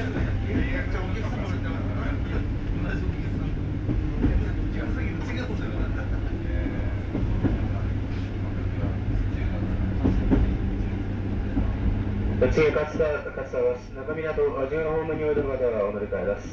次、勝田バス、中港10のホームにおいでの方はお乗り換えです。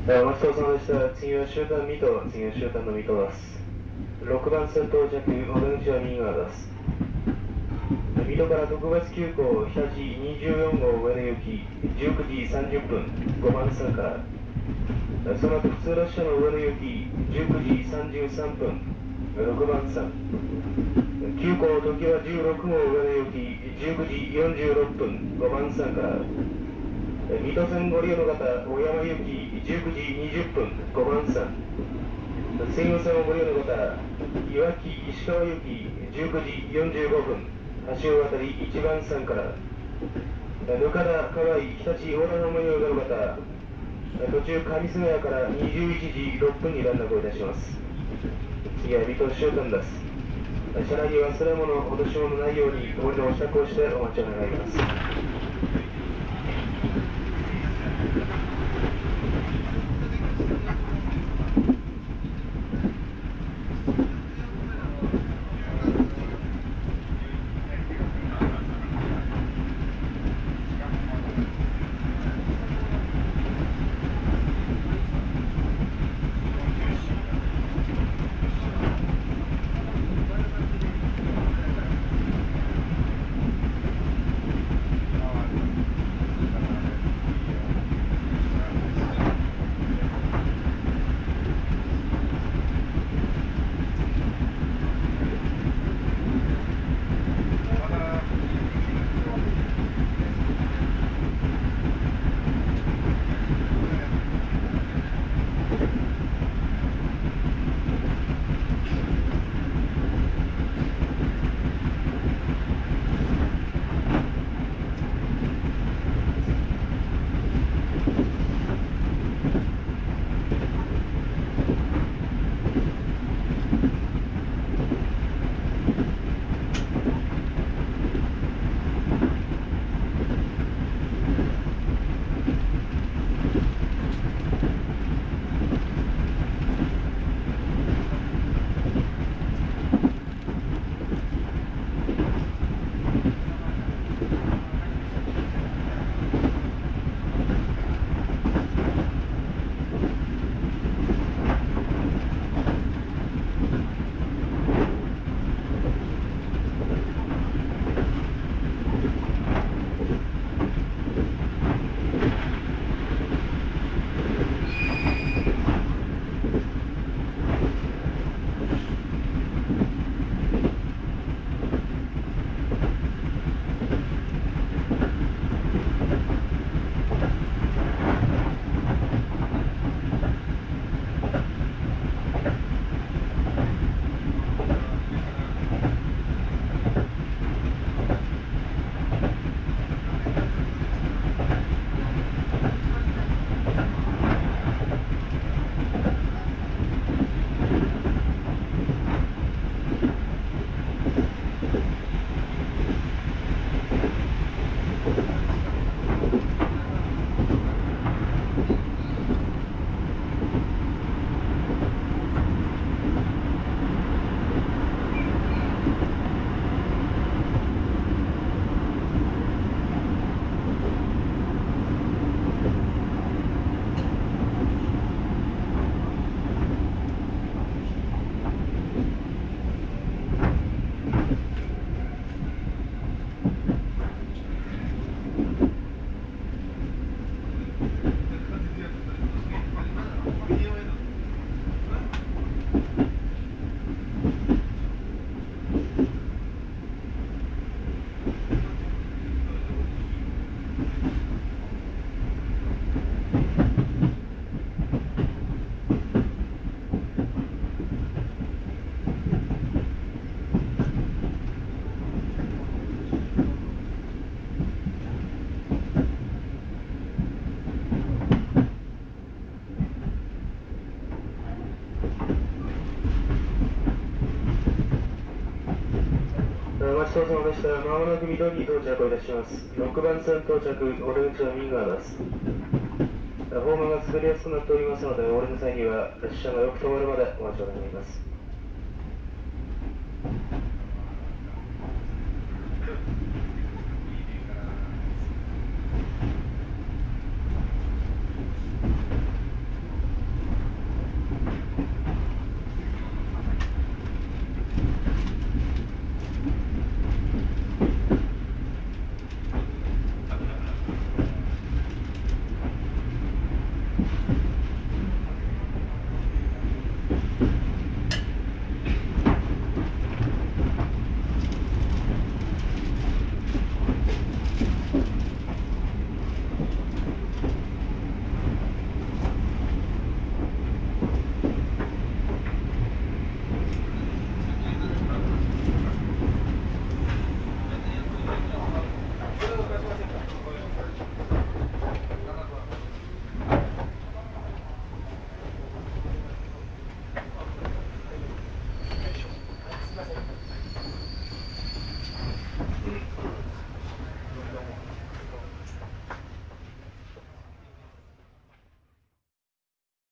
お待ちどうさまでした。次は終端水戸、次は終端の水戸です。6番線到着、お出口は右側です。水戸から特別急行日立24号上野行き19時30分5番線から、その後普通列車の上野行き19時33分6番線、急行時は16号上野行き19時46分5番線から、水戸線ご利用の方、小山行き19時20分5番線、西武線をご利用の方、いわき石川行き19時45分橋を渡り1番線から、ぬかだ、河合、日立、横断の門においでの方、途中上菅谷から21時6分に連絡をいたします。次は水戸終点です。車内に忘れ物、落とし物ないようにお降りのお支度をしてお待ちを願います。ごちそうさまでした。まもなく水戸に到着をいたします。6番線到着、お出口は右側です。ホームが滑りやすくなっておりますので、お降りの際には列車がよく止まるまでお待ちを願います。